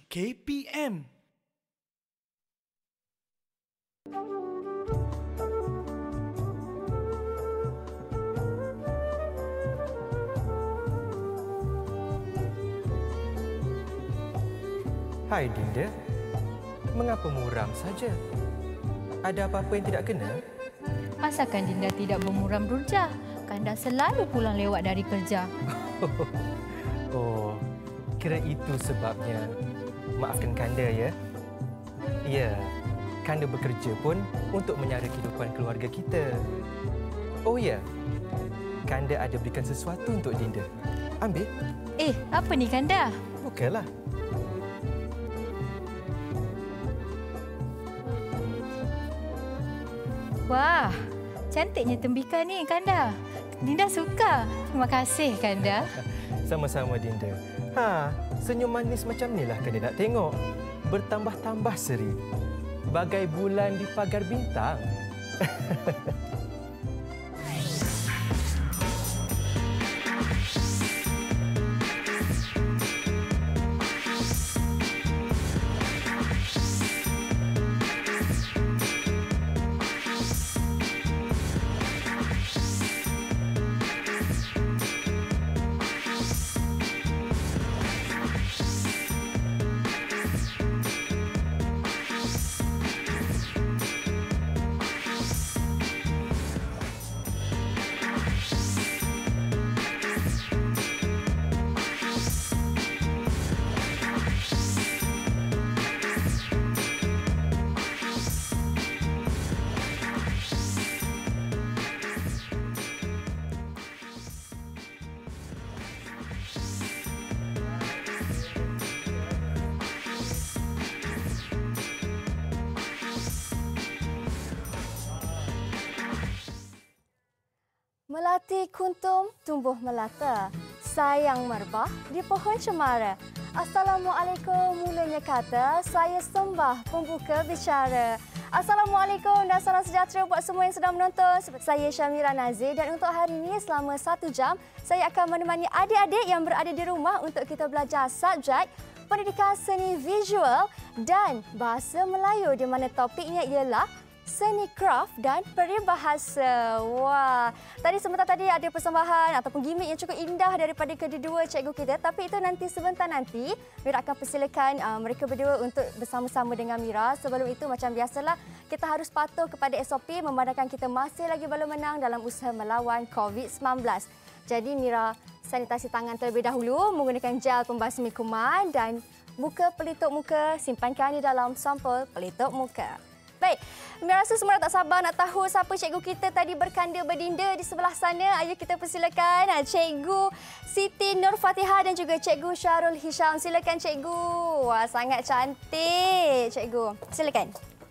KPM. Hai Dinda, mengapa muram saja? Ada apa-apa yang tidak kena? Masakan Dinda tidak bermuram durja? Kanda selalu pulang lewat dari kerja. Oh, kira itu sebabnya. Maafkan Kanda ya. Ya, Kanda bekerja pun untuk menyara kehidupan keluarga kita. Oh ya, Kanda ada berikan sesuatu untuk Dinda. Ambil. Apa ni Kanda? Bukalah. Wah, cantiknya tembikar ni Kanda. Dinda suka. Terima kasih Kanda. Sama-sama Dinda. Senyum manis macam inilah Kanda nak tengok. Bertambah-tambah seri. Bagai bulan di pagar bintang. Melati kuntum tumbuh melata, sayang merbah di pohon cemara. Assalamualaikum mulanya kata, saya sembah pembuka bicara. Assalamualaikum dan salam sejahtera buat semua yang sedang menonton. Saya Syamira Nazir dan untuk hari ini selama 1 jam, saya akan menemani adik-adik yang berada di rumah untuk kita belajar subjek pendidikan seni visual dan bahasa Melayu di mana topiknya ialah seni kraft dan peribahasa. Wah, tadi sebentar tadi ada persembahan ataupun gimmick yang cukup indah daripada kedua-dua cikgu kita. Tapi itu nanti sebentar nanti Mira akan persilakan mereka berdua untuk bersama-sama dengan Mira. Sebelum itu macam biasalah kita harus patuh kepada SOP memandangkan kita masih lagi belum menang dalam usaha melawan COVID-19. Jadi Mira sanitasi tangan terlebih dahulu menggunakan gel pembasmi kuman dan buka pelitup muka, simpankan di dalam sampul pelitup muka. Baik, Mira rasa semua tak sabar nak tahu siapa cikgu kita tadi berkanda berdinda di sebelah sana. Ayo kita persilakan Cikgu Siti Nur Fatihah dan juga Cikgu Syahrul Hisham. Silakan Cikgu. Wah, sangat cantik Cikgu. Silakan.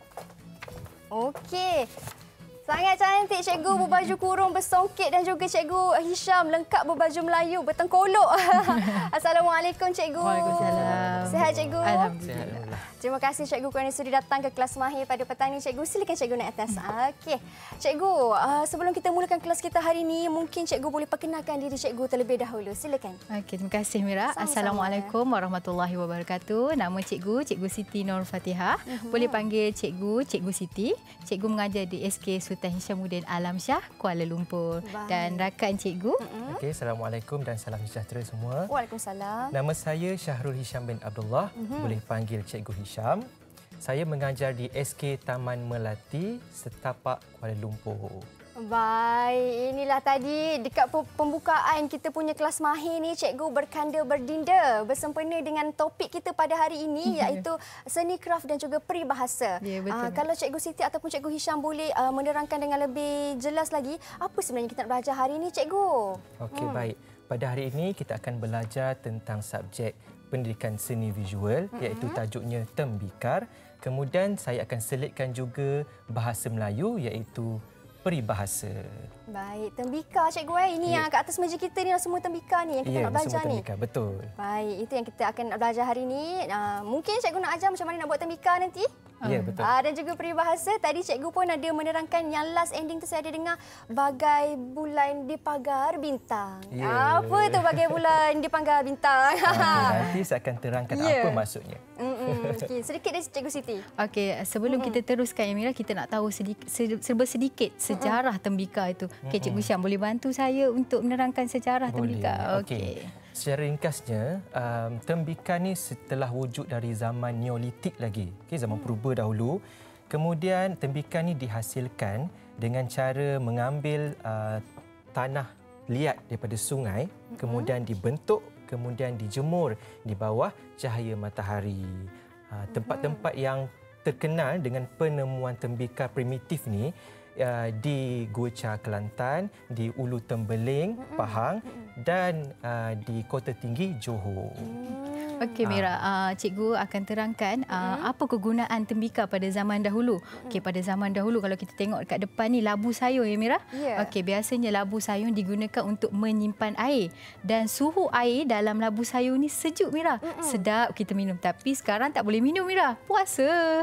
Okey. Sangat cantik Cikgu berbaju kurung bersongkit dan juga Cikgu Hisham lengkap berbaju Melayu bertengkolok. Assalamualaikum Cikgu. Waalaikumsalam. Sihat Cikgu? Alhamdulillah. Terima kasih Cikgu kerana sudi datang ke kelas mahir pada petang ini. Cikgu, silakan Cikgu naik atas. Okey. Cikgu, sebelum kita mulakan kelas kita hari ini, mungkin Cikgu boleh perkenalkan diri Cikgu terlebih dahulu. Silakan. Okey, terima kasih Mira. Sama-sama. Assalamualaikum warahmatullahi wabarakatuh. Nama Cikgu Siti Nur Fatihah. Boleh panggil Cikgu Siti. Cikgu mengajar di SK Sultan Hishamuddin Alamsyah, Kuala Lumpur. Baik. Dan rakan Cikgu. Okey, Assalamualaikum dan salam sejahtera semua. Waalaikumsalam. Nama saya Syahrul Hisham bin Abdullah. Boleh panggil Cikgu Hisham. Saya mengajar di SK Taman Melati, Setapak, Kuala Lumpur. Baik, inilah tadi dekat pembukaan kita punya kelas mahir ni Cikgu berkanda berdinda bersempena dengan topik kita pada hari ini iaitu seni kraft dan juga peribahasa. Ya, betul. Kalau Cikgu Siti ataupun Cikgu Hisham boleh menerangkan dengan lebih jelas lagi apa sebenarnya kita nak belajar hari ini Cikgu? Okey, baik. Pada hari ini kita akan belajar tentang subjek pendidikan seni visual iaitu tajuknya tembikar. Kemudian saya akan selitkan juga bahasa Melayu iaitu peribahasa. Baik, tembikar Cikgu ini yang kat atas meja kita ni semua tembikar ni yang kita nak belajar semua ni. tembikar, betul. Baik, itu yang kita akan nak belajar hari ini. Mungkin Cikgu nak ajar macam mana nak buat tembikar nanti? Ya, betul. Dan juga peribahasa. Tadi Cikgu pun ada menerangkan yang last ending tu saya ada dengar bagai bulan di pagar bintang. Ya. Apa tu bagai bulan di pagar bintang? Nanti saya akan terangkan apa maksudnya. Okey, sedikit dari Cikgu Siti. Okey, sebelum kita teruskan Amira, kita nak tahu serba sedikit sejarah tembika itu. Okey, Cikgu Syam boleh bantu saya untuk menerangkan sejarah tembika? Okey. Secara ringkasnya, tembika ni setelah wujud dari zaman Neolitik lagi, zaman purba dahulu. Kemudian tembika ni dihasilkan dengan cara mengambil tanah liat daripada sungai, kemudian dibentuk, kemudian dijemur di bawah cahaya matahari. Tempat-tempat yang terkenal dengan penemuan tembika primitif ni di Gua Cha Kelantan, di Ulu Tembeling, Pahang dan di Kota Tinggi, Johor. Okey Mira, cikgu akan terangkan apa kegunaan tembika pada zaman dahulu. Okey, pada zaman dahulu kalau kita tengok dekat depan ni labu sayur ya Mira. Okey, biasanya labu sayur digunakan untuk menyimpan air dan suhu air dalam labu sayur ni sejuk Mira. Sedap kita minum, tapi sekarang tak boleh minum Mira. Puasa.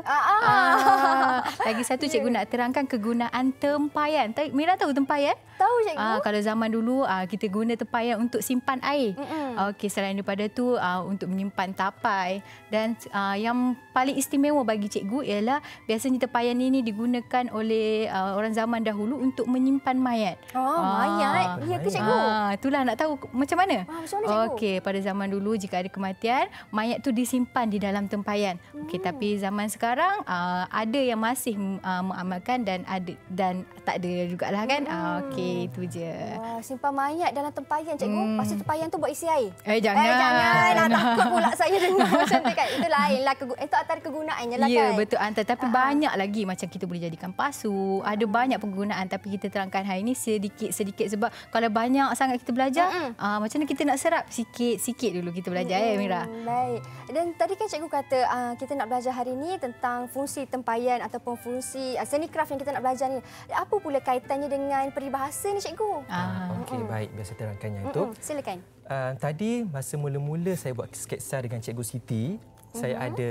Lagi satu cikgu nak terangkan kegunaan tempayan. Mira tahu tempayan? Tahu cikgu. Kalau zaman dulu kita guna tempayan untuk simpan air. Okey, selain daripada tu untuk menyimpan tapai, dan yang paling istimewa bagi cikgu ialah biasanya tempayan ini digunakan oleh orang zaman dahulu untuk menyimpan mayat. Mayat? Ya ke cikgu? Itulah nak tahu macam mana? Macam mana cikgu? Okey, pada zaman dulu jika ada kematian, mayat tu disimpan di dalam tempayan. Okey, tapi zaman sekarang ada yang masih mengamalkan dan ada dan tak ada jugalah kan. Okey, itu je. Simpan mayat dalam tempayan cikgu. Pasti tempayan tu buat isi air. Jangan. Takut pula saya dengar macam tu kan. Itu lainlah, itu antara kegunaannya lah kan. Ya, betul Anta. Tapi banyak lagi macam kita boleh jadikan pasu. Ada banyak penggunaan, tapi kita terangkan hari ini sedikit-sedikit sebab kalau banyak sangat kita belajar, macam mana kita nak serap sikit-sikit dulu kita belajar ya Mira. Baik. Dan tadi kan cikgu kata kita nak belajar hari ini tentang fungsi tempayan ataupun fungsi seni kraft yang kita nak belajar ni. Apa pula kaitannya dengan peribahasa ni cikgu? Okey, baik. Biasa terangkannya itu. Silakan. Tadi masa mula-mula saya buat sketsa dengan Cikgu Siti, saya ada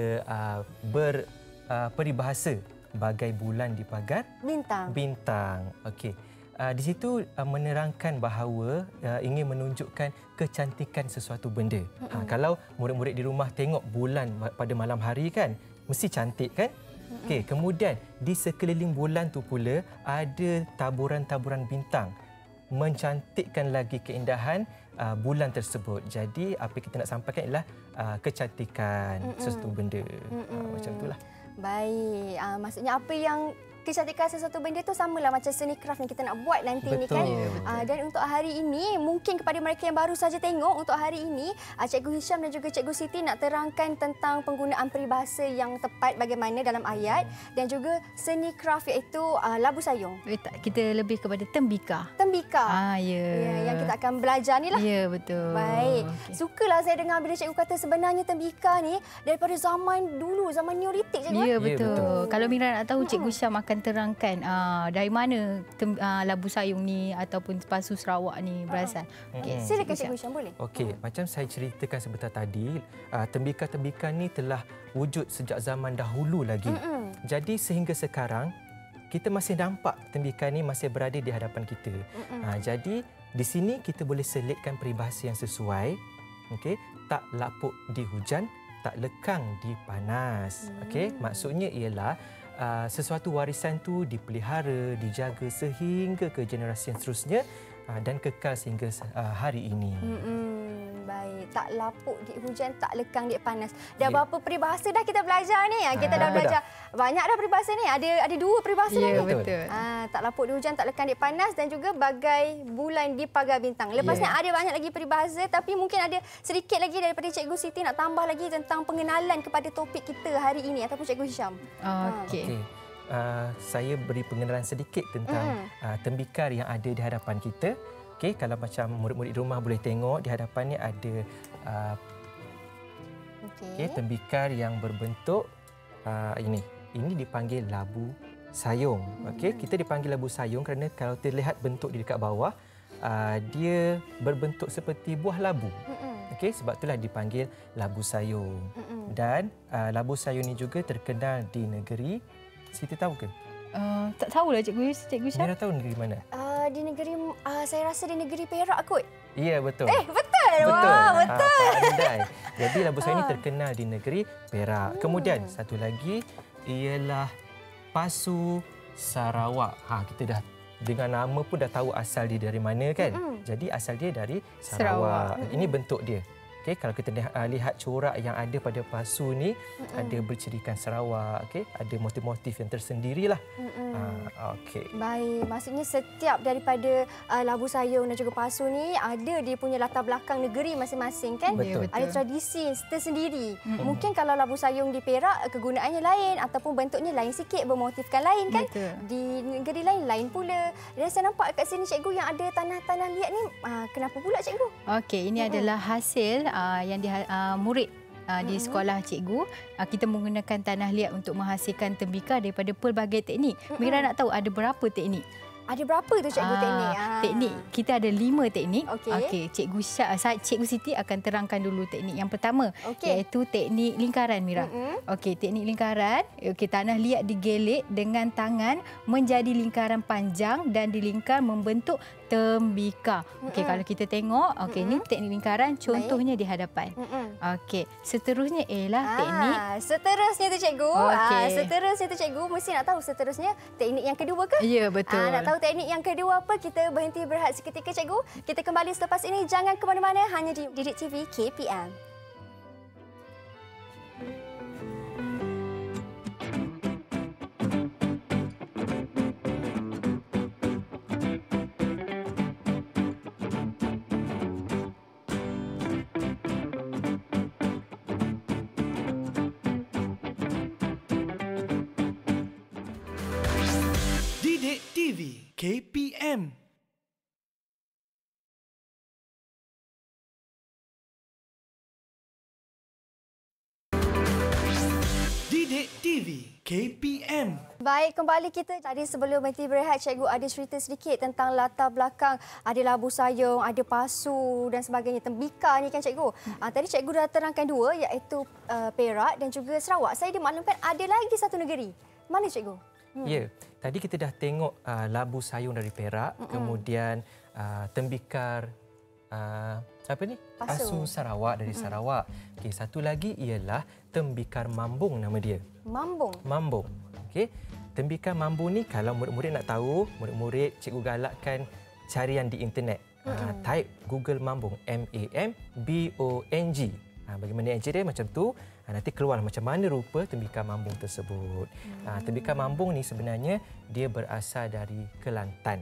peribahasa bagai bulan di pagar bintang. Okey. Di situ menerangkan bahawa ingin menunjukkan kecantikan sesuatu benda. Kalau murid-murid di rumah tengok bulan pada malam hari kan, mesti cantik kan? Okey, kemudian di sekeliling bulan tu pula ada taburan-taburan bintang mencantikkan lagi keindahan bulan tersebut. Jadi apa kita nak sampaikan ialah kecantikan sesuatu benda. Macam itulah. Baik. Maksudnya apa yang kecantikan sesuatu benda tu samalah macam seni kraft yang kita nak buat nanti ni kan. Dan untuk hari ini mungkin kepada mereka yang baru saja tengok, untuk hari ini Cikgu Hisham dan juga Cikgu Siti nak terangkan tentang penggunaan peribahasa yang tepat bagaimana dalam ayat dan juga seni kraft iaitu labu sayung. Kita lebih kepada tembika. Ya, yang kita akan belajar ni lah. Ya, betul. Baik. Sukalah saya dengar bila cikgu kata sebenarnya tembika ni daripada zaman dulu, zaman Neolitik cikgu. Ya, betul. Kalau Mira nak tahu, Cikgu Syam akan terangkan dari mana labu sayung ni ataupun pasu Sarawak ni berasal. Okay. Silakan Cikgu Syam, boleh? Okey, macam saya ceritakan sebentar tadi, tembika-tembika ni telah wujud sejak zaman dahulu lagi. Jadi sehingga sekarang kita masih nampak tembika ni masih berada di hadapan kita. Jadi di sini kita boleh selitkan peribahasa yang sesuai. Okey, tak lapuk di hujan, tak lekang di panas. Okey, maksudnya ialah sesuatu warisan tu dipelihara, dijaga sehingga ke generasi yang seterusnya dan kekal sehingga hari ini. Baik, tak lapuk di hujan, tak lekang di panas. Dah berapa peribahasa dah kita belajar ni? Kita dah belajar banyak dah peribahasa ni. Ada dua peribahasa dah ni. Betul. Tak lapuk di hujan, tak lekang di panas dan juga bagai bulan di pagar bintang. Lepas ni ada banyak lagi peribahasa, tapi mungkin ada sedikit lagi daripada Cikgu Siti nak tambah lagi tentang pengenalan kepada topik kita hari ini ataupun Cikgu Hisham. Okey. Saya beri pengenalan sedikit tentang tembikar yang ada di hadapan kita. Okey, kalau macam murid-murid rumah boleh tengok di hadapan ni ada tembikar yang berbentuk ini. Ini dipanggil labu sayung. Okey, kita dipanggil labu sayung kerana kalau terlihat bentuk di dekat bawah dia berbentuk seperti buah labu. Okey, sebab itulah dipanggil labu sayung. Dan labu sayung ni juga terkenal di negeri. Siti tahu ke? Tak tahulah Cikgu Syam. Mira tahu negeri mana? di negeri, saya rasa di negeri Perak kot. Ya, betul. Betul. Betul. Wah, betul. Pandai. Jadi labu sayu ini terkenal di negeri Perak. Kemudian satu lagi ialah Pasu Sarawak. Kita dah dengan nama pun dah tahu asal dia dari mana kan? Jadi asal dia dari Sarawak. Ini bentuk dia. Okey, kalau kita lihat corak yang ada pada pasu ni, ada bercirikan Sarawak, okey, ada motif-motif yang tersendirilah. Okey. Baik, maksudnya setiap daripada labu sayung dan juga pasu ni ada dia punya latar belakang negeri masing-masing kan? Betul. Ada tradisi tersendiri. Mungkin kalau labu sayung di Perak kegunaannya lain ataupun bentuknya lain sikit, bermotifkan lain kan? Betul. Di negeri lain pula. Dan saya nampak kat sini cikgu yang ada tanah-tanah liat ni, kenapa pula cikgu? Okey, ini adalah hasil yang murid di sekolah cikgu. Kita menggunakan tanah liat untuk menghasilkan tembikar daripada pelbagai teknik. Mira nak tahu ada berapa teknik? Ada berapa tu cikgu teknik? Teknik, kita ada 5 teknik. Okey. Cikgu Siti akan terangkan dulu teknik yang pertama, iaitu teknik lingkaran, Mira. Okey, teknik lingkaran, tanah liat digelik dengan tangan menjadi lingkaran panjang dan dilingkar membentuk tembikar. Okey, kalau kita tengok, ini teknik lingkaran, contohnya di hadapan. Okey, seterusnya ialah teknik. Seterusnya tu cikgu. Okey. Seterusnya tu cikgu, mesti nak tahu seterusnya teknik yang kedua ke? Ya, betul. Nak tahu teknik yang kedua apa? Kita berhenti berehat seketika cikgu. Kita kembali selepas ini. Jangan ke mana-mana, hanya di Didik TV KPM. Didik TV KPM. Didik TV KPM. Baik, kembali kita. Tadi sebelum berhenti berehat, cikgu ada cerita sedikit tentang latar belakang. Ada labu sayung, ada pasu dan sebagainya. Tembikar ni kan cikgu. Tadi cikgu dah terangkan dua, iaitu Perak dan juga Sarawak. Saya dimaklumkan ada lagi satu negeri. Mana cikgu? Ya, tadi kita dah tengok labu sayung dari Perak, kemudian tembikar Pasu Sarawak dari Sarawak. Okey, satu lagi ialah tembikar Mambung, nama dia. Mambung. Okey. Tembikar Mambung ni kalau murid-murid nak tahu, murid-murid cikgu galakkan carian di internet. Type Google Mambung, M-A-M-B-O-N-G. Bagaimana yang dia macam tu, nanti keluar macam mana rupa tembikar Mambung tersebut. Tembikar Mambung ni sebenarnya dia berasal dari Kelantan.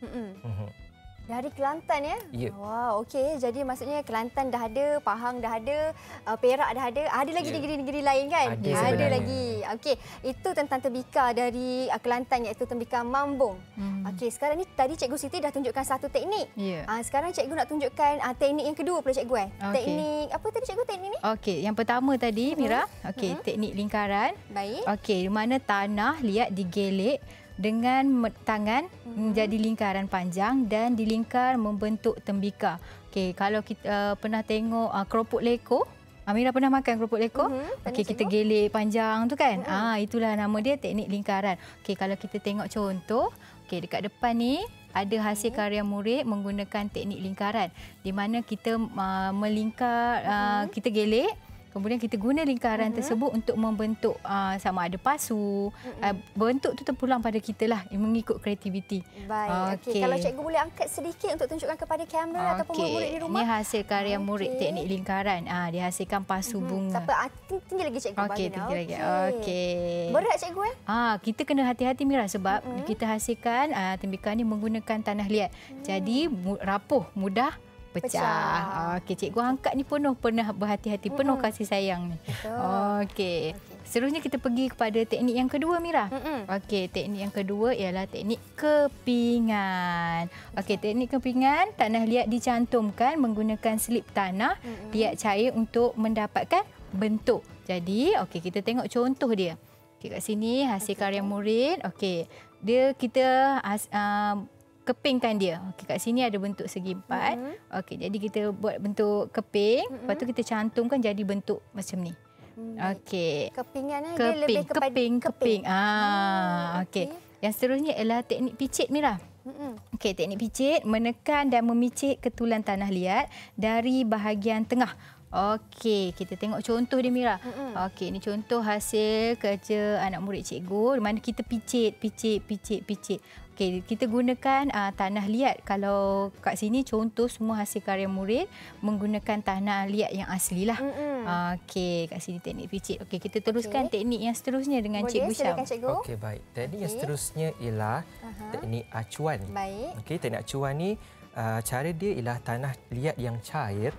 Dari Kelantan ya? Ya. Wow, okey. Jadi maksudnya Kelantan dah ada, Pahang dah ada, Perak dah ada. Ada lagi negeri-negeri lain kan? Ada lagi. Okey, itu tentang tembikar dari Kelantan, iaitu tembikar Mambung. Okey, sekarang ni tadi Cikgu Siti dah tunjukkan satu teknik. Sekarang Cikgu nak tunjukkan teknik yang kedua pula Cikgu. Teknik apa tadi Cikgu teknik ni? Okey, yang pertama tadi Mira, teknik lingkaran. Baik. Okey, di mana tanah liat digelik dengan tangan menjadi lingkaran panjang dan dilingkar membentuk tembikar. Okey, kalau kita pernah tengok keropok leko, Amira pernah makan keropok leko? Okey, kita gelik panjang tu kan? Itulah nama dia, teknik lingkaran. Okey, kalau kita tengok contoh, dekat depan ni ada hasil karya murid menggunakan teknik lingkaran, di mana kita melingkar, kita gelik. Kemudian kita guna lingkaran tersebut untuk membentuk sama ada pasu. Bentuk tu terpulang pada kita lah, mengikut kreativiti. Baik. Okey. Kalau cikgu boleh angkat sedikit untuk tunjukkan kepada kamera ataupun murid di rumah. Ini hasil karya murid teknik lingkaran. Dihasilkan pasu bunga. Tak apa, tinggi lagi cikgu. Okey, tinggi lagi. Okey. Berat cikgu Kita kena hati-hati Mira sebab kita hasilkan tembikar ni menggunakan tanah liat. Jadi rapuh, mudah pecah. Okey, cikgu angkat ni pernah berhati-hati, penuh kasih sayang ni. Okey. Seterusnya kita pergi kepada teknik yang kedua Mira. Okey, teknik yang kedua ialah teknik kepingan. Okey, teknik kepingan, tanah liat dicantumkan menggunakan slip tanah liat cair untuk mendapatkan bentuk. Jadi, kita tengok contoh dia. Okey, kat sini hasil karya murid. Okey, kita kepingkan dia. Okey, kat sini ada bentuk segi empat. Okey, jadi kita buat bentuk keping, lepas tu kita cantumkan jadi bentuk macam ni. Okey. Kepingannya dia lebih kepada keping. Okey. Yang seterusnya ialah teknik picit Mira. Okey, teknik picit menekan dan memicit ketulan tanah liat dari bahagian tengah. Okey, kita tengok contoh dia Mira. Okey, ini contoh hasil kerja anak murid cikgu di mana kita picit. Okey, kita gunakan tanah liat. Kalau kat sini contoh semua hasil karya murid menggunakan tanah liat yang aslilah. Okey, kat sini teknik picit. Okey, kita teruskan teknik yang seterusnya dengan Cikgu Syam. Silakan Cikgu. Okey, baik. Teknik yang seterusnya ialah teknik acuan. Baik. Okey, teknik acuan ni cara dia ialah tanah liat yang cair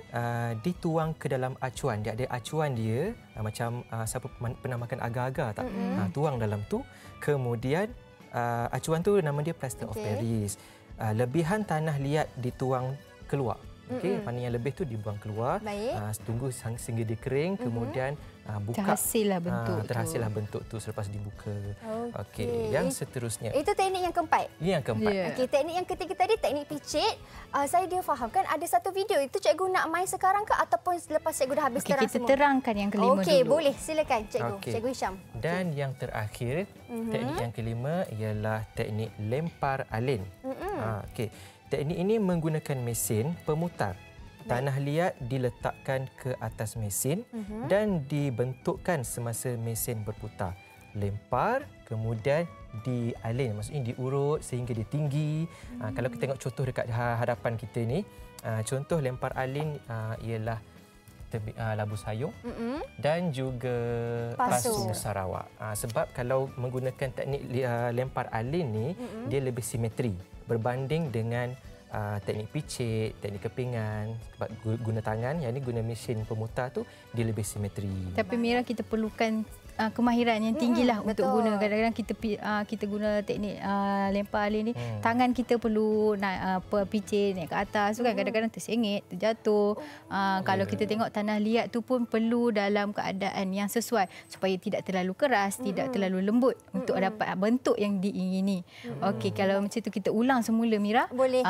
dituang ke dalam acuan. Dia ada acuan dia macam siapa pernah makan agar-agar tak? Tuang dalam tu. Kemudian acuan tu nama dia plaster of Paris. Lebihan tanah liat dituang keluar. Okey, mana yang lebih tu dibuang keluar. Tunggu sehingga dia kering, kemudian buka. Terhasillah bentuk terhasillah bentuk tu selepas dibuka. Okey, yang seterusnya. Itu teknik yang keempat. Yang keempat. Yeah. Okey, teknik yang ketiga tadi teknik picit. Saya dia fahamkan ada satu video itu cikgu nak main sekarang ke ataupun selepas cikgu dah habis terang kita semua? terangkan yang kelima dulu. Okey, boleh. Silakan cikgu. Okey. Cikgu Hisham. Dan yang terakhir, teknik yang kelima ialah teknik lempar alin. Okey. Teknik ini menggunakan mesin pemutar. Tanah liat diletakkan ke atas mesin dan dibentukkan semasa mesin berputar. Lempar, kemudian dialin. Maksudnya diurut sehingga dia tinggi. Kalau kita tengok contoh dekat hadapan kita ni, contoh lempar alin ialah Labu Sayung dan juga Pasu Sarawak. Sebab kalau menggunakan teknik lempar alin ni, dia lebih simetri berbanding dengan teknik picit, teknik kepingan. Sebab guna tangan, yang ni guna mesin pemutar tu, dia lebih simetri. Tapi Mira, kita perlukan kemahiran yang tinggilah untuk guna. Kadang-kadang kita guna teknik lempar alin ni, tangan kita perlu naik picit naik ke atas tu kan, kadang-kadang tersengit, terjatuh. Kalau kita tengok tanah liat tu pun perlu dalam keadaan yang sesuai supaya tidak terlalu keras, tidak terlalu lembut untuk dapat bentuk yang diingini. Okey, kalau macam tu kita ulang semula Mira. Boleh.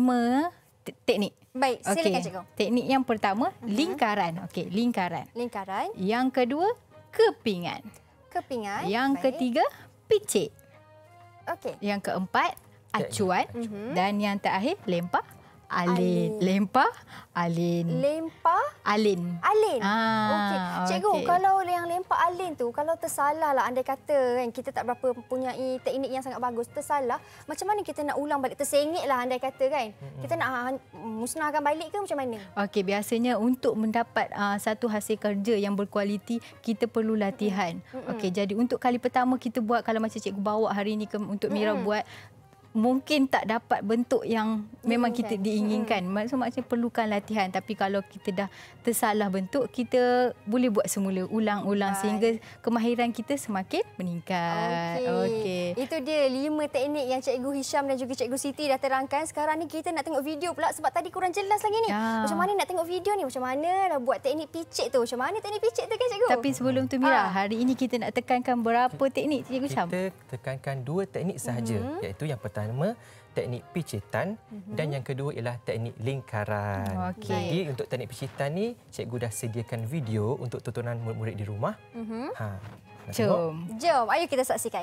5 teknik. Baik, silakan cikgu. Teknik yang pertama lingkaran. Okey, lingkaran. Lingkaran. Yang kedua kepingan. Kepingan. Yang ketiga, picit. Okey. Yang keempat, acuan. Dan yang terakhir, lempar alin. Lempar alin. Lempar Alin. alin. Okey. Cikgu, okey. kalau yang lempar alin tu, kalau tersalah lah andai kata kan, kita tak berapa mempunyai teknik yang sangat bagus, tersalah, macam mana kita nak ulang balik? Tersengit lah andai kata kan. Kita nak musnahkan balik ke macam mana? Okey, biasanya untuk mendapat satu hasil kerja yang berkualiti, kita perlu latihan. Okey, jadi untuk kali pertama kita buat, kalau macam cikgu bawa hari ini untuk Mira buat, mungkin tak dapat bentuk yang memang kita diinginkan. Maksudnya perlukan latihan. Tapi kalau kita dah tersalah bentuk, kita boleh buat semula, ulang-ulang sehingga kemahiran kita semakin meningkat. Okey. Itu dia 5 teknik yang Cikgu Hisham dan juga Cikgu Siti dah terangkan. Sekarang ni kita nak tengok video pula sebab tadi kurang jelas lagi ni. Macam mana nak tengok video ni? Macam mana dah buat teknik picit tu? Macam mana teknik picit tu kan Cikgu? Tapi sebelum tu Mira, hari ini kita nak tekankan berapa teknik Cikgu Syam? Kita tekankan 2 teknik sahaja, iaitu yang pertama teknik picitan dan yang kedua ialah teknik lingkaran. Okey. Jadi untuk teknik picitan ni, cikgu dah sediakan video untuk tontonan murid-murid di rumah. Nak tengok? Jom, ayo kita saksikan.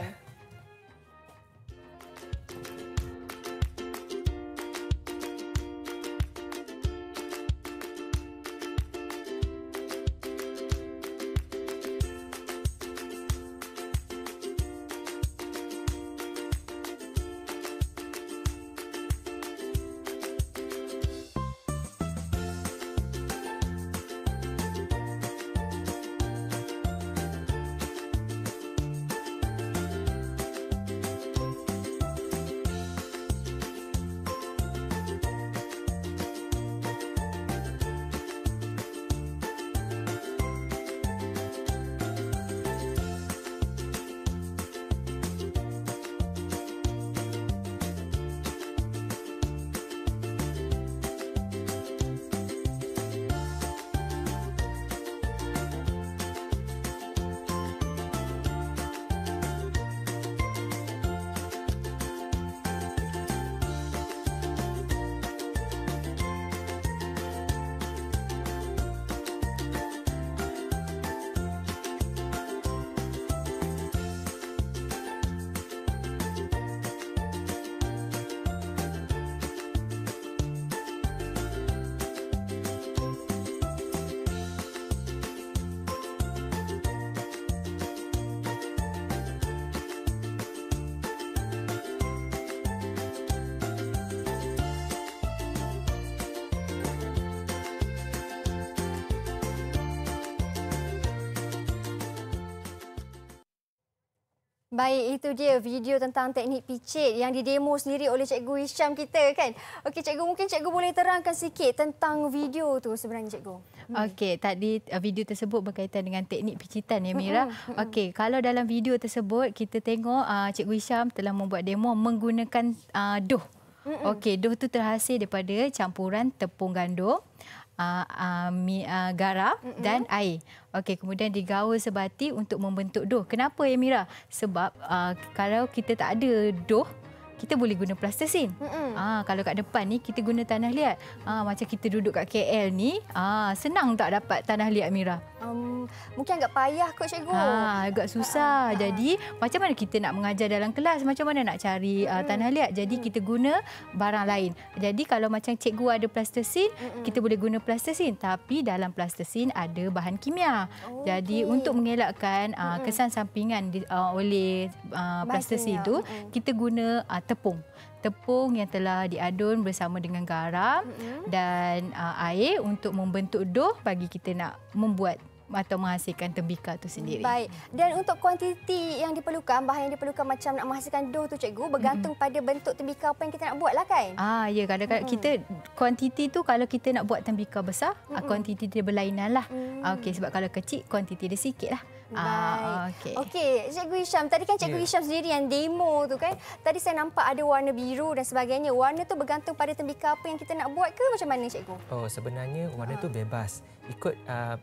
Baik, itu dia video tentang teknik picit yang didemo sendiri oleh Cikgu Hisham kita kan. Okey Cikgu, mungkin Cikgu boleh terangkan sikit tentang video tu sebenarnya Cikgu. Okey, tadi video tersebut berkaitan dengan teknik picitan ya Mira. Okey, kalau dalam video tersebut kita tengok Cikgu Hisham telah membuat demo menggunakan dough. Okey, dough tu terhasil daripada campuran tepung gandum, garam dan air. Okey, kemudian digaul sebati untuk membentuk dough. Kenapa ya Mira? Sebab kalau kita tak ada dough, kita boleh guna plastisin. Kalau kat depan ni kita guna tanah liat. Macam kita duduk kat KL ni, senang tak dapat tanah liat Mira? Mungkin agak payah kot Cikgu. Agak susah. Jadi macam mana kita nak mengajar dalam kelas? Macam mana nak cari tanah liat? Jadi kita guna barang lain. Jadi kalau macam cikgu ada plastisin, kita boleh guna plastisin. Tapi dalam plastisin ada bahan kimia. Jadi untuk mengelakkan kesan sampingan oleh plastisin itu, kita guna tepung yang telah diadun bersama dengan garam dan air untuk membentuk dough bagi kita nak membuat atau menghasilkan tembikar itu sendiri. Baik. Dan untuk kuantiti yang diperlukan, bahan yang diperlukan macam nak menghasilkan dough tu cikgu, bergantung pada bentuk tembikar apa yang kita nak buat lah kan? Ya, kadang-kadang kita kuantiti tu kalau kita nak buat tembikar besar, kuantiti dia berlainan lah. Okey, sebab kalau kecil kuantiti dia sikit lah. Baik. Okey, Cikgu Hisham, tadi kan Cikgu Hisham sendiri yang demo tu kan. Tadi saya nampak ada warna biru dan sebagainya. Warna tu bergantung pada tembikar apa yang kita nak buat ke macam mana Cikgu? Oh, sebenarnya warna tu bebas. Ikut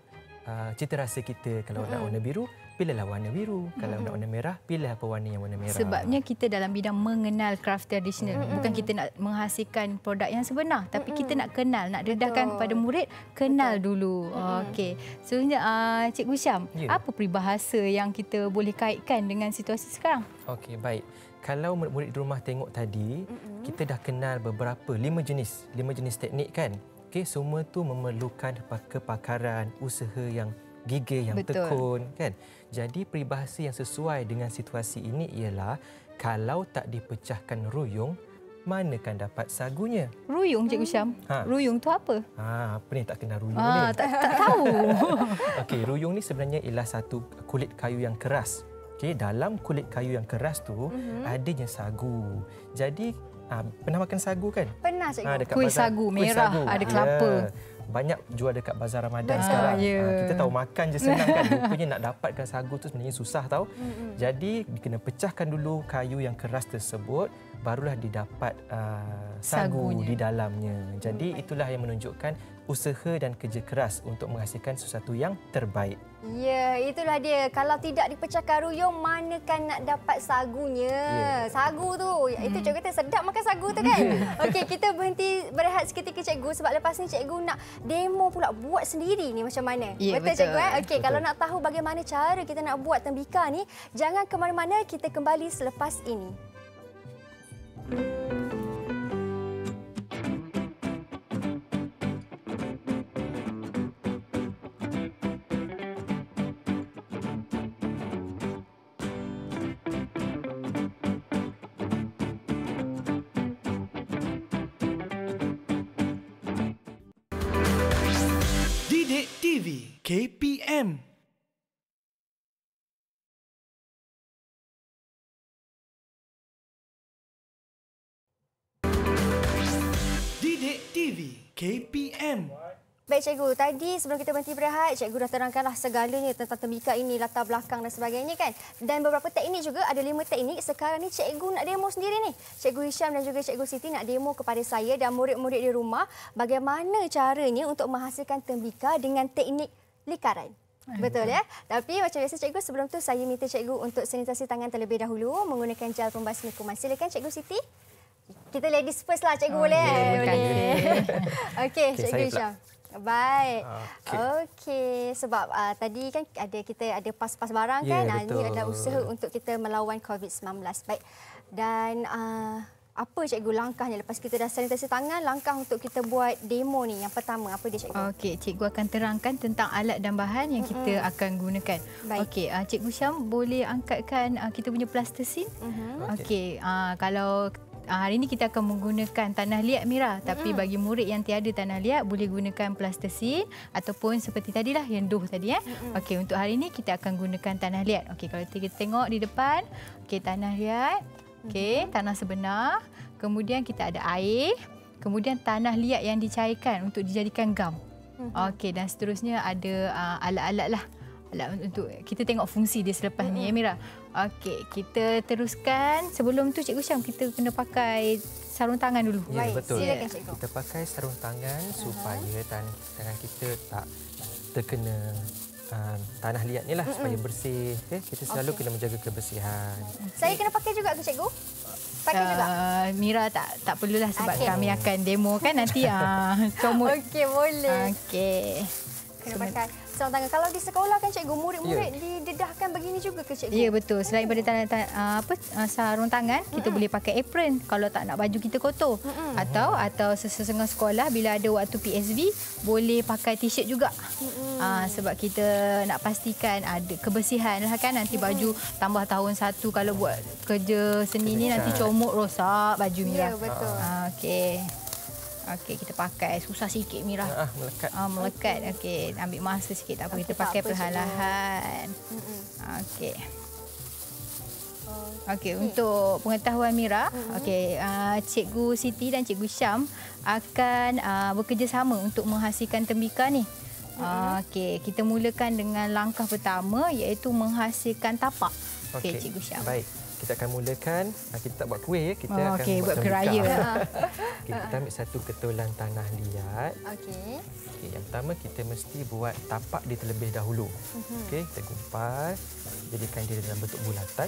cita rasa kita. Kalau nak warna biru, pilihlah warna biru. Kalau nak warna merah, pilih apa warna yang warna merah. Sebabnya kita dalam bidang mengenal craft tradisional. Bukan kita nak menghasilkan produk yang sebenar, tapi kita nak kenal, nak dedahkan kepada murid, kenal dulu. Okey. Sebenarnya Cikgu Syam, apa peribahasa yang kita boleh kaitkan dengan situasi sekarang? Okey, baik. Kalau murid-murid di rumah tengok tadi, kita dah kenal beberapa 5 jenis teknik kan. Okey, semua tu memerlukan kepakaran, usaha yang gigih, yang tekun kan. Jadi peribahasa yang sesuai dengan situasi ini ialah kalau tak dipecahkan ruyung, manakan dapat sagunya. Ruyung Cikgu Syam? Ruyung tu apa? Apa ni tak kenal ruyung ni? Tak tahu. Okey, ruyung ni sebenarnya ialah satu kulit kayu yang keras. Okey, dalam kulit kayu yang keras tu adanya sagu. Jadi pernah makan sagu kan? Pernah cikgu. Kuih sagu merah, ada kelapa. Banyak jual dekat bazar Ramadan sekarang. Kita tahu makan je senang kan. Rupanya nak dapatkan sagu tu sebenarnya susah tau. Jadi kena pecahkan dulu kayu yang keras tersebut, barulah didapat sagu di dalamnya. Jadi itulah yang menunjukkan usaha dan kerja keras untuk menghasilkan sesuatu yang terbaik. Ya, itulah dia. Kalau tidak dipecahkan ruyung, manakan nak dapat sagunya. Sagu tu. Itu cikgu kata sedap makan sagu tu kan. Okey, kita berhenti berehat seketika cikgu sebab lepas ni cikgu nak demo pula buat sendiri ni macam mana. Betul cikgu? Okey, kalau nak tahu bagaimana cara kita nak buat tembikar ni, jangan ke mana-mana, kita kembali selepas ini. Didik TV KPM. Didik TV KPM. Baik cikgu, tadi sebelum kita berhenti berehat, cikgu dah terangkanlah segalanya tentang tembikar ini, latar belakang dan sebagainya kan. Dan beberapa teknik juga, ada 5 teknik. Sekarang ni cikgu nak demo sendiri ni. Cikgu Hisham dan juga cikgu Siti nak demo kepada saya dan murid-murid di rumah bagaimana caranya untuk menghasilkan tembikar dengan teknik likaran. Betul ya? Tapi macam biasa cikgu, sebelum tu saya minta cikgu untuk sanitasi tangan terlebih dahulu menggunakan gel pembasmi kuman. Silakan cikgu Siti. Kita ladies first lah cikgu, boleh? Boleh. Okey, cikgu Hisham. Baik. Okey, sebab tadi kan kita ada pas-pas barang kan. Ini adalah usaha untuk kita melawan COVID-19. Baik. Dan apa cikgu langkahnya lepas kita dah sanitasi tangan, langkah untuk kita buat demo ni yang pertama apa dia cikgu? Okey, cikgu akan terangkan tentang alat dan bahan yang kita akan gunakan. Okey, cikgu Syam boleh angkatkan kita punya plastisin. Okey, kalau hari ini kita akan menggunakan tanah liat Mira. Tapi bagi murid yang tiada tanah liat boleh gunakan plastisin ataupun seperti tadilah yang doh tadi. Okey, untuk hari ini kita akan gunakan tanah liat. Okey, kalau kita tengok di depan, okey, tanah liat. Okey, tanah sebenar. Kemudian kita ada air. Kemudian tanah liat yang dicairkan untuk dijadikan gam. Okey, dan seterusnya ada alat-alat lah. Untuk kita tengok fungsi dia selepas ni ya Mira. Okey, kita teruskan. Sebelum tu Cikgu Syam, kita kena pakai sarung tangan dulu. Ya, Baik, betul. silakan Cikgu. Kita pakai sarung tangan supaya tangan kita tak terkena tanah liat ni lah, supaya bersih. Kita selalu kena menjaga kebersihan. Saya kena pakai juga ke Cikgu? Pakai juga? Mira tak perlulah sebab kami akan demo kan nanti comot. Okey, boleh. Okey. Kena pakai sarung tangan. Kalau di sekolah kan Cikgu, murid-murid didedahkan begini juga ke Cikgu? Ya, betul. Selain pada sarung tangan, kita boleh pakai apron kalau tak nak baju kita kotor. Atau sesengah sekolah bila ada waktu PSB, boleh pakai t-shirt juga. Sebab kita nak pastikan ada kebersihan lah kan. Nanti baju tambah tahun 1 kalau buat kerja seni ni nanti comot rosak baju Mira. Ya, betul. Okey, kita pakai. Susah sikit Mira. Melekat. Melekat. Okey, ambil masa sikit tak apa. Kita pakai perlahan-lahan. Okey. Okey, untuk pengetahuan Mira, okey, Cikgu Siti dan Cikgu Syam akan bekerjasama untuk menghasilkan tembikar ni. Okey, kita mulakan dengan langkah pertama iaitu menghasilkan tapak. Okey, Cikgu Syam. Baik. Kita akan mulakan, kita tak buat kuih ya, kita akan buat tembikar. keraya. Kita ambil satu ketulan tanah liat. Okey. Yang pertama kita mesti buat tapak dia terlebih dahulu. Okey, kita gumpas, jadikan dia dalam bentuk bulatan.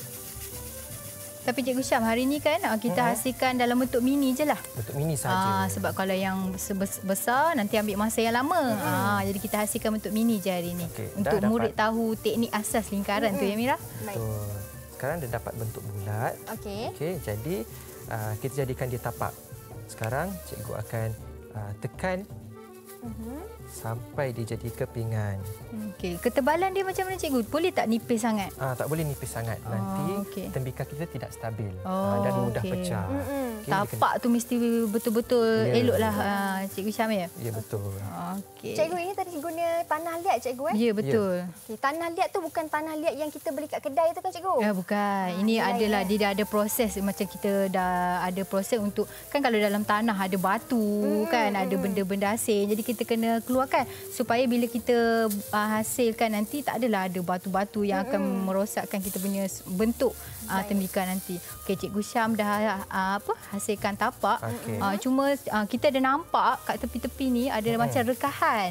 Tapi Cikgu Syam, hari ni kan kita hasilkan dalam bentuk mini je lah. Bentuk mini saja. Sebab kalau yang besar nanti ambil masa yang lama. Jadi kita hasilkan bentuk mini je hari ni. Untuk murid tahu teknik asas lingkaran tu ya Mira. Betul. Sekarang dah dapat bentuk bulat. Okey, jadi kita jadikan dia tapak. Sekarang cikgu akan tekan sampai dia jadi kepingan. Okey, ketebalan dia macam mana Cikgu? Boleh tak nipis sangat? Tak boleh nipis sangat. Nanti tembikar kita tidak stabil dan mudah pecah. Okay, tapak tu mesti betul-betul eloklah Cikgu Syam ya? Ya, betul. Okey. Cikgu, ini tadi guna tanah liat Cikgu Ya, betul. Okay, tanah liat tu bukan tanah liat yang kita beli kat kedai tu kan Cikgu? Bukan. Ini adalah dia dah ada proses, macam kita dah ada proses untuk, kan kalau dalam tanah ada batu kan, ada benda-benda asing. Jadi kita kena keluarkan supaya bila kita hasilkan nanti tak adalah ada batu-batu yang akan merosakkan kita punya bentuk tembikar nanti. Okey, Cikgu Syam dah hasilkan tapak. Cuma kita ada nampak kat tepi-tepi ni ada macam rekahan.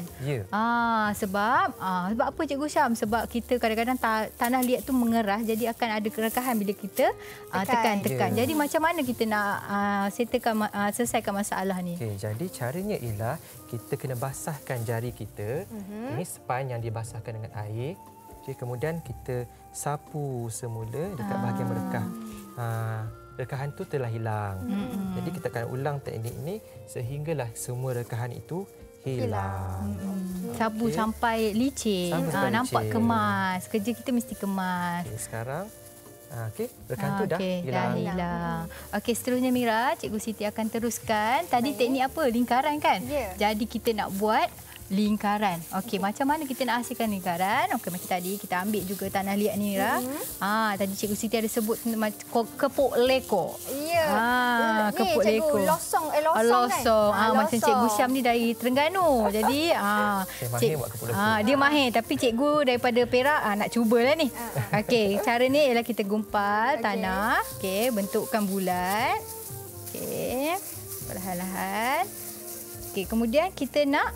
Sebab apa Cikgu Syam? Sebab kita kadang-kadang tanah liat tu mengeras, jadi akan ada rekahan bila kita tekan. Jadi macam mana kita nak selesaikan masalah ni? Okey, jadi caranya ialah kita kena basahkan jari kita. Ini span yang dibasahkan dengan air. Okay, kemudian kita sapu semula dekat bahagian merekah. Rekahan tu telah hilang. Jadi kita akan ulang teknik ini sehinggalah semua rekahan itu hilang. Sapu sampai licin. Nampak kemas. Kerja kita mesti kemas. Okay, sekarang rekahan tu dah hilang. Okey, seterusnya Mira, Cikgu Siti akan teruskan. Tadi teknik apa? Lingkaran kan? Jadi kita nak buat lingkaran. Okey, macam mana kita nak hasilkan lingkaran? Okey, macam tadi kita ambil juga tanah liat ni Mira. Tadi Cikgu Siti ada sebut kepuk leko. Ya. Kepuk leko. Losong kan? Macam Cikgu Syam ni dari Terengganu. Jadi dia mahir, tapi cikgu daripada Perak nak cubalah ni. Okey, cara ni ialah kita gumpal tanah. Okey, bentukkan bulat. Okey, perlahan-lahan. Okey, kemudian kita nak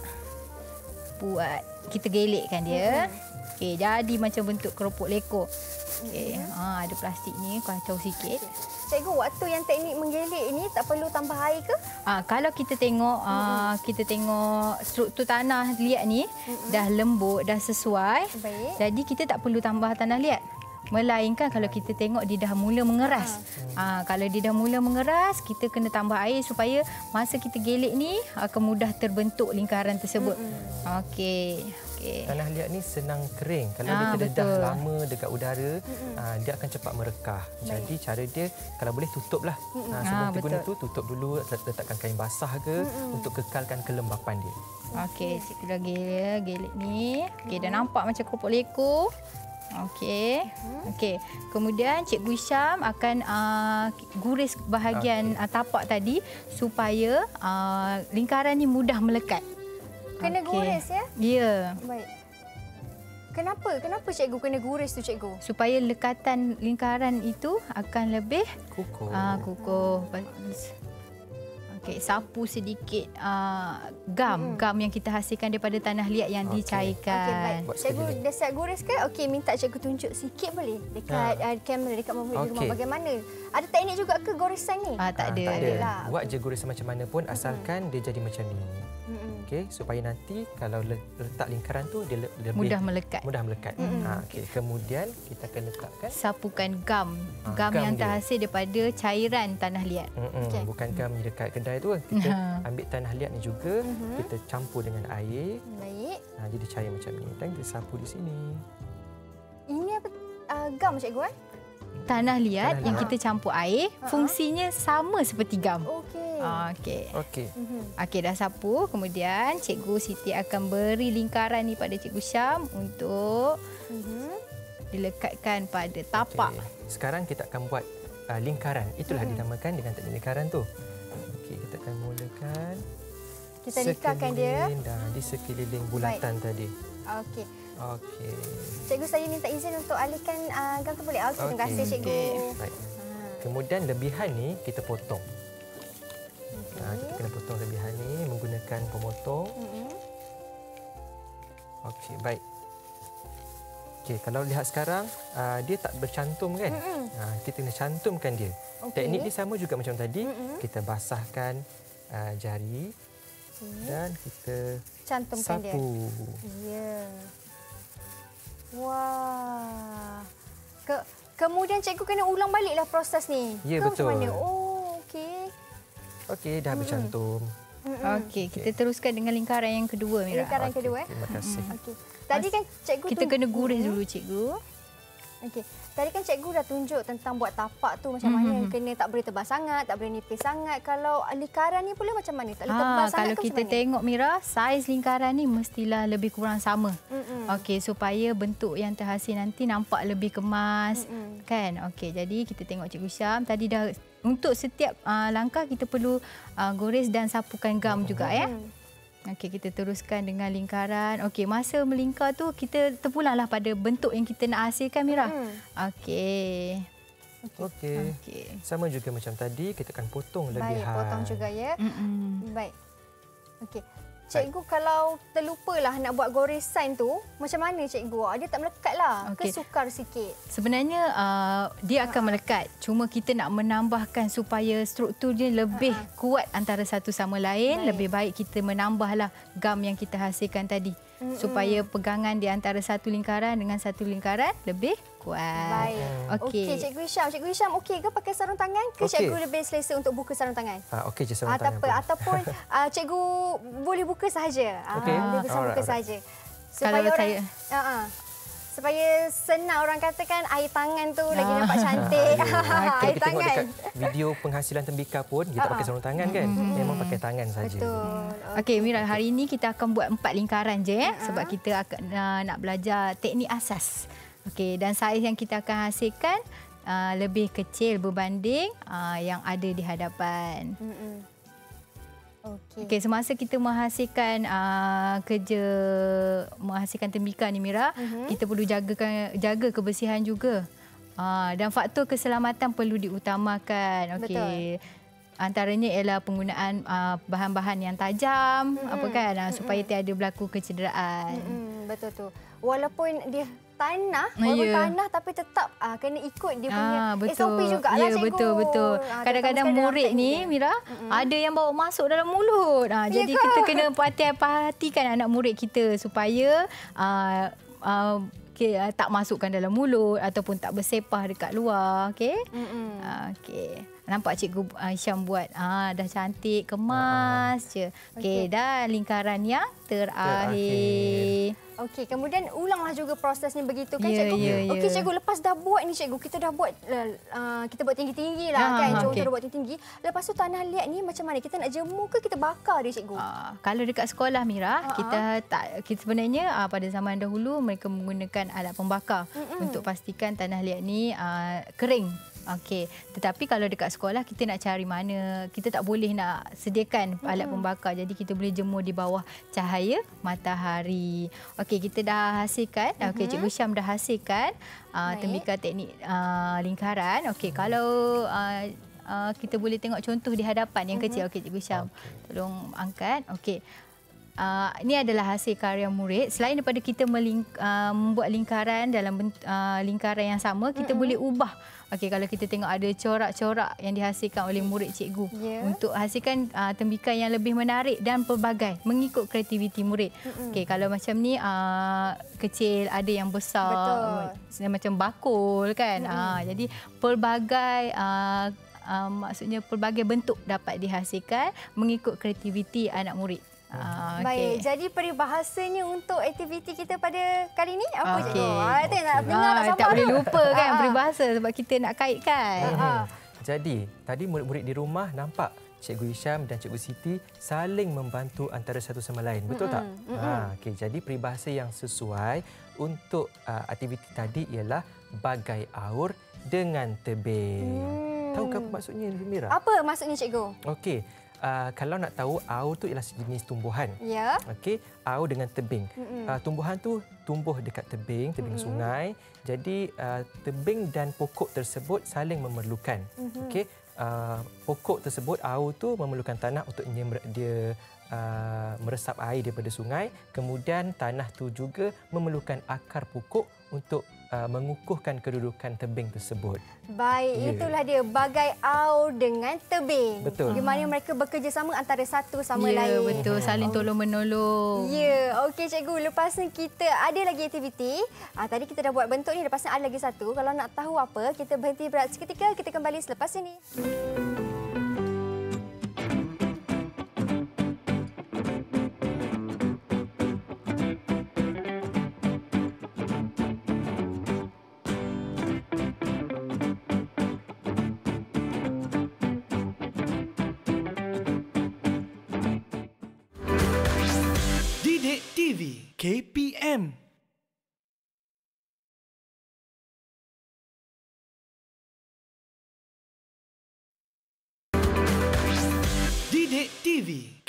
kita gelekkan dia. Okey, jadi macam bentuk keropok leko. Okey, ada plastik ni, kacau sikit. Cikgu, waktu yang teknik menggelek ini tak perlu tambah air ke? Kalau kita tengok struktur tanah liat ni dah lembut, dah sesuai. Baik. Jadi kita tak perlu tambah tanah liat. Melainkan kalau kita tengok dia dah mula mengeras. Kalau dia dah mula mengeras, kita kena tambah air supaya masa kita gelek ni akan mudah terbentuk lingkaran tersebut. Okey, Okey. Tanah liat ni senang kering. Kalau dia terdedah lama dekat udara, dia akan cepat merekah. Jadi cara dia kalau boleh tutuplah. Sebelum kita guna tu tutup dulu, letakkan kain basah ke untuk kekalkan kelembapan dia. Okey, cikgu dah gelik ni. Okey, dah nampak macam keropok leko. Okey. Okey. Kemudian Cikgu Hisham akan guris bahagian tapak tadi supaya lingkaran ni mudah melekat. Kena guris ya? Ya. Baik. Kenapa cikgu kena guris tu cikgu? Supaya lekatan lingkaran itu akan lebih kukuh. Kukuh. Okey, sapu sedikit gam yang kita hasilkan daripada tanah liat yang dicairkan. Okey, baik. Cikgu dah siap guris ke? Okey, minta cikgu tunjuk sikit boleh dekat kamera dekat mobil di rumah bagaimana. Ada teknik juga ke gorisan ni? Tak ada. Tak ada. Buat je gorisan macam mana pun asalkan dia jadi macam ni. Okey, supaya nanti kalau letak lingkaran tu dia lebih mudah melekat. Okey, kemudian kita akan letakkan sapukan gam yang terhasil daripada cairan tanah liat. Bukan gam dekat kedai tu. Kita ambil tanah liat ni juga, kita campur dengan air. Baik. Jadi cair macam ni. Dan kita sapu di sini. Ini apa gam cikgu Tanah liat yang kita campur air, fungsinya sama seperti gam. Okey, dah sapu. Kemudian Cikgu Siti akan beri lingkaran ni pada Cikgu Syam untuk dilekatkan pada tapak. Sekarang kita akan buat lingkaran. Itulah dinamakan dengan teknik lingkaran tu. Okey, kita akan mulakan. Kita lingkarkan dia di sekeliling bulatan tadi. Okey. Okey. Cikgu, saya minta izin untuk alihkan gam tu boleh? Terima kasih cikgu. Baik. Kemudian lebihan ni kita potong. Kita kena potong lebihan ni menggunakan pemotong. Okey, baik. Okey, kalau lihat sekarang dia tak bercantum kan? Kita kena cantumkan dia. Teknik dia sama juga macam tadi. Kita basahkan jari dan kita cantumkan sapu. Ya. Wah. Kemudian cikgu kena ulang baliklah proses ni. Ya, betul. Macam mana? Okey. Okey, dah bercantum. Okey, kita teruskan dengan lingkaran yang kedua, Mira. Lingkaran kedua. Terima kasih. Okey. Tadi kan cikgu kita kena guris dulu, cikgu. Okey. Tadi kan cikgu dah tunjuk tentang buat tapak tu macam mana. Kena tak boleh tebal sangat, tak boleh nipis sangat. Kalau lingkaran ni pula macam mana? Tak boleh tebal sangat kalau kita tengok, Mira, saiz lingkaran ni mestilah lebih kurang sama. Okey, supaya bentuk yang terhasil nanti nampak lebih kemas. Kan? Okey, jadi kita tengok Cikgu Syam. Tadi dah untuk setiap langkah kita perlu gores dan sapukan gam juga ya. Okey, kita teruskan dengan lingkaran. Okey, masa melingkar tu kita terpulanglah pada bentuk yang kita nak hasilkan, Mira. Okey. Okey. Sama juga macam tadi, kita akan potong lebihan. Baik, potong juga ya. Baik. Okey. Cikgu, kalau terlupalah nak buat gorisan tu, macam mana cikgu? Dia tak melekatlah. Ke sukar sikit? Sebenarnya dia akan melekat. Cuma kita nak menambahkan supaya struktur dia lebih kuat antara satu sama lain. Lebih baik kita menambahlah gam yang kita hasilkan tadi. Supaya pegangan di antara satu lingkaran dengan satu lingkaran lebih kuat. Baik. Okey, Cikgu Hisham. Cikgu Hisham, okey ke pakai sarung tangan? Ke cikgu lebih selesa untuk buka sarung tangan? Okey je sarung tangan. Ataupun cikgu boleh buka sahaja. Boleh buka sahaja. Supaya orang supaya senang orang katakan air tangan tu lagi nampak cantik. Air tangan. Tengok dekat video penghasilan tembikar pun kita pakai sarung tangan kan. Memang pakai tangan saja. Betul. Okey, Mira, hari ini kita akan buat 4 lingkaran je sebab kita akan nak belajar teknik asas. Okey, dan saiz yang kita akan hasilkan lebih kecil berbanding yang ada di hadapan. Okey, semasa kita menghasilkan menghasilkan tembikar ni, Mira, kita perlu jaga kebersihan juga. Dan faktor keselamatan perlu diutamakan. Okey. Antaranya ialah penggunaan bahan-bahan yang tajam, supaya tiada berlaku kecederaan. Betul tu. Walaupun dia tanah tapi tetap kena ikut dia punya SOP jugalah cikgu. Betul. Kadang-kadang murid ni, Mira, ada yang bawa masuk dalam mulut. Jadi kita kena perhatikan anak murid kita supaya tak masukkan dalam mulut ataupun tak bersepah dekat luar. Okey. Okey. Nampak Cikgu Hisham buat dah cantik, kemas je. Okey, dah lingkaran yang terakhir. Okey, kemudian ulanglah juga prosesnya begitu kan Ya, cikgu? ya, ya. Okey cikgu, lepas dah buat ni cikgu, kita dah buat kita buat tinggi-tinggi lah kan. Contoh okey. dah buat tinggi-tinggi. Lepas tu tanah liat ni macam mana? Kita nak jemur ke kita bakar dia cikgu? Kalau dekat sekolah Mira, kita sebenarnya pada zaman dahulu mereka menggunakan alat pembakar untuk pastikan tanah liat ni kering. Okey, tetapi kalau dekat sekolah kita nak cari mana, kita tak boleh nak sediakan alat pembakar. Jadi kita boleh jemur di bawah cahaya matahari. Okey, kita dah hasilkan. Okey, Cikgu Syam dah hasilkan tembikar teknik lingkaran. Okey, kalau kita boleh tengok contoh di hadapan yang kecil. Okey, Cikgu Syam. Tolong angkat. Okey. Ini adalah hasil karya murid. Selain daripada kita membuat lingkaran dalam lingkaran yang sama, kita boleh ubah. Okey, kalau kita tengok ada corak-corak yang dihasilkan oleh murid cikgu untuk hasilkan tembikar yang lebih menarik dan pelbagai mengikut kreativiti murid. Okey, kalau macam ni kecil, ada yang besar, macam bakul kan. Jadi pelbagai maksudnya pelbagai bentuk dapat dihasilkan mengikut kreativiti anak murid. Baik, jadi peribahasanya untuk aktiviti kita pada kali ini apa cikgu? Itu nak dengar tak sabar. Tak boleh lupa kan peribahasa sebab kita nak kaitkan. Jadi, tadi murid-murid di rumah nampak Cikgu Hisham dan Cikgu Siti saling membantu antara satu sama lain. Betul tak? Okey, jadi peribahasa yang sesuai untuk aktiviti tadi ialah bagai aur dengan tebing. Tahukah apa maksudnya, Mira? Apa maksudnya cikgu? Okey. Kalau nak tahu, aur tu ialah sejenis tumbuhan. Ya. Okey, aur dengan tebing. Tumbuhan tu tumbuh dekat tebing sungai. Jadi tebing dan pokok tersebut saling memerlukan. Okey, pokok tersebut, aur tu memerlukan tanah untuk dia meresap air daripada sungai. Kemudian tanah tu juga memerlukan akar pokok untuk mengukuhkan kedudukan tebing tersebut. Baik, itulah dia bagai aur dengan tebing. Betul. Di mana mereka bekerjasama antara satu sama lain. Ya, betul. Saling tolong-menolong. Ya, okey cikgu. Lepas ni kita ada lagi aktiviti. Tadi kita dah buat bentuk ni, lepas ni ada lagi satu. Kalau nak tahu apa, kita berhenti berehat seketika. Kita kembali selepas ini. Didik TV KPM. Didik TV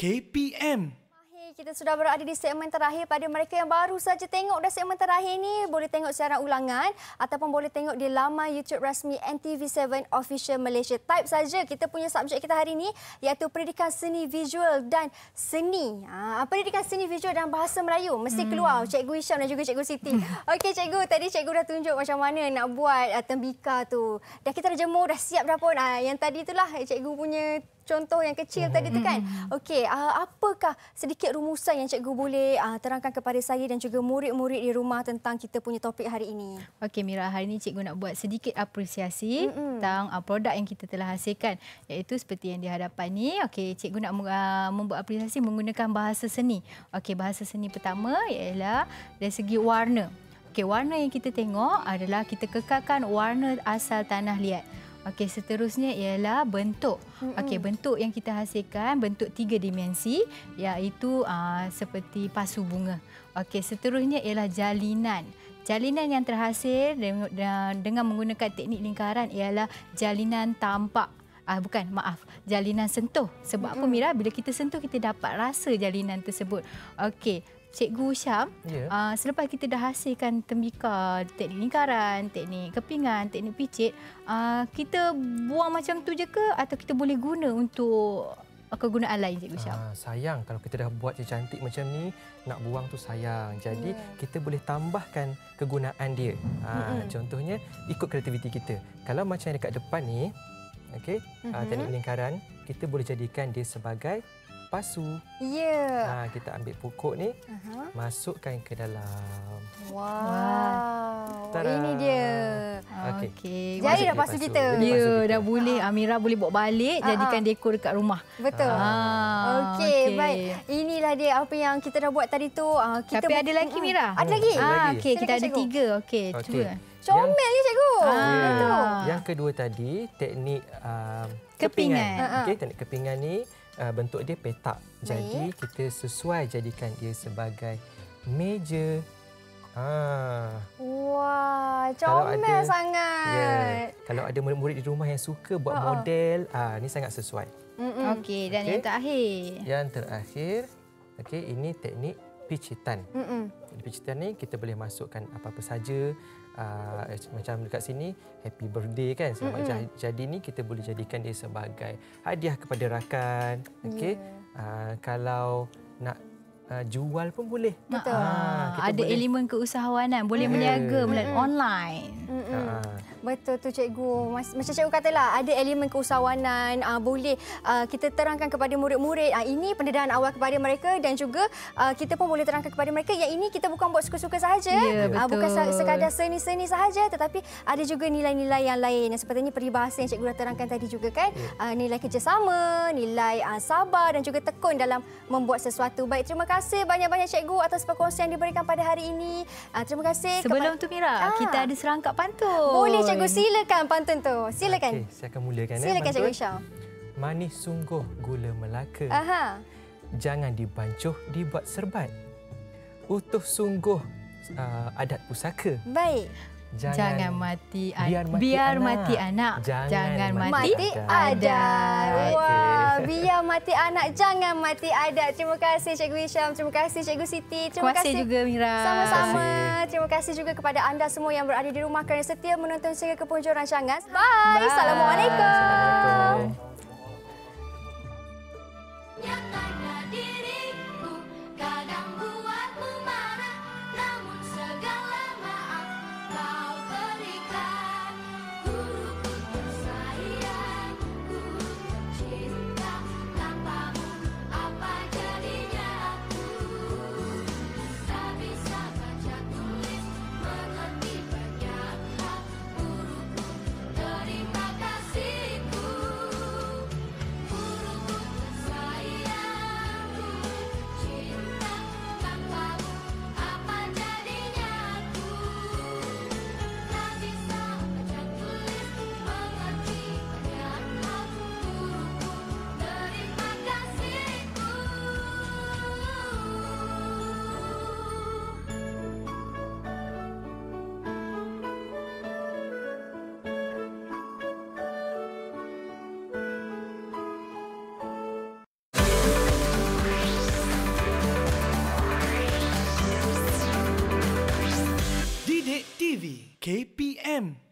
KPM. Kita sudah berada di segmen terakhir. Pada mereka yang baru saja tengok dah segmen terakhir ni, boleh tengok siaran ulangan ataupun boleh tengok di laman YouTube rasmi NTV7 Official Malaysia. Type saja kita punya subjek kita hari ini iaitu Pendidikan Seni Visual dan Seni. Pendidikan Seni Visual dan Bahasa Melayu. Mesti keluar Cikgu Hisham dan juga Cikgu Siti. Okey cikgu, tadi cikgu dah tunjuk macam mana nak buat tembikar tu. Dah kita dah jemur, dah siap dah pun. Yang tadi itulah cikgu punya contoh yang kecil tadi tu kan. Okey, apakah sedikit rumusan yang cikgu boleh terangkan kepada saya dan juga murid-murid di rumah tentang kita punya topik hari ini? Okey Mira, hari ini cikgu nak buat sedikit apresiasi tentang produk yang kita telah hasilkan, iaitu seperti yang di hadapan ni. Okey, cikgu nak membuat apresiasi menggunakan bahasa seni. Okey, bahasa seni pertama ialah dari segi warna. Okey, warna yang kita tengok adalah kita kekalkan warna asal tanah liat. Okey, seterusnya ialah bentuk. Okey, bentuk yang kita hasilkan bentuk 3 dimensi, iaitu seperti pasu bunga. Okey, seterusnya ialah jalinan. Jalinan yang terhasil dengan menggunakan teknik lingkaran ialah jalinan tampak. Jalinan sentuh. Sebab apa Mira? Bila kita sentuh, kita dapat rasa jalinan tersebut. Okey. Cikgu Syam, selepas kita dah hasilkan tembikar, teknik lingkaran, teknik kepingan, teknik picit, kita buang macam tu je ke atau kita boleh guna untuk kegunaan lain, Cikgu Syam? Sayang kalau kita dah buat cantik macam ni, nak buang tu sayang. Jadi kita boleh tambahkan kegunaan dia. Contohnya ikut kreativiti kita. Kalau macam yang dekat depan ni, okey, teknik lingkaran, kita boleh jadikan dia sebagai pasu. Ya. Kita ambil pokok ni, masukkan ke dalam. Wow. Tada. Ini dia. Okey. Jadi dah pasu kita. Ya, dah boleh. Amira boleh bawa balik, jadikan dekor dekat rumah. Betul. Okey, baik. Inilah adik-adik apa yang kita dah buat tadi tu. Kita Tapi ada lagi, Mira. Ada lagi? Okey, kita ada Silakan, 3. Okey, cuba. Comel ni cikgu. Betul. Yang kedua tadi, teknik Kepingan. Okey, teknik kepingan ni bentuk dia petak. Jadi kita sesuai jadikan dia sebagai meja. Wah, comel sangat. Ya, kalau ada murid-murid di rumah yang suka buat model, ni sangat sesuai. Okey, dan yang terakhir. Yang terakhir, okey, ini teknik picitan. Di picitan ni kita boleh masukkan apa-apa saja. Macam dekat sini, happy birthday kan, selamat jadi ni kita boleh jadikan dia sebagai hadiah kepada rakan. Okey, kalau nak jual pun boleh. Betul. Ada elemen keusahawanan, boleh berniaga melalui online. Betul tu cikgu. Macam cikgu katalah, ada elemen keusahawanan, boleh kita terangkan kepada murid-murid. Ini pendedahan awal kepada mereka dan juga kita pun boleh terangkan kepada mereka yang ini kita bukan buat suka-suka sahaja. Bukan sekadar seni-seni sahaja, tetapi ada juga nilai-nilai yang lain. Yang sepertinya peribahasa yang cikgu dah terangkan tadi juga kan. Nilai kerjasama, nilai sabar dan juga tekun dalam membuat sesuatu. Baik, terima kasih banyak-banyak cikgu atas perkongsian yang diberikan pada hari ini. Terima kasih. Sebelum tu Mira, kita ada serangkap pantun. Boleh cikgu, silakan pantun tu. Silakan. Okey, saya akan mulakan. Silakan cikgu Syah. Manis sungguh gula Melaka. Jangan dibancuh, dibuat serbat. Utuh sungguh adat pusaka. Baik. Jangan mati anak. Biar mati anak. Jangan mati adat. Wah, biar mati anak, jangan mati adat. Terima kasih Cikgu Hisham. Terima kasih Cikgu Siti. Terima kasih juga Mira. Sama-sama. Terima kasih juga kepada anda semua yang berada di rumah kerana setia menonton sehingga ke penghujung rancangan. Bye. Assalamualaikum. Didik TV KPM